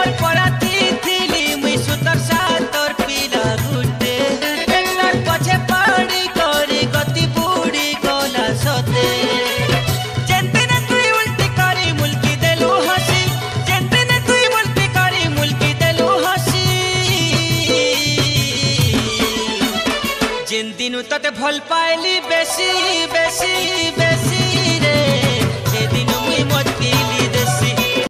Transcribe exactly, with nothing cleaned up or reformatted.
मोर पराती थिली मुई सुतर सातर पीला गुटे एकटार पछे पड़ी करी गति बुड़ी गला सते जेंतिने तुई उल्टी करी मुल्की देलु हसी जेंतिने तुई उल्टी करी मुल्की देलु हसी जेन दिनु तते भल पाइली बेसी बेसी बेसी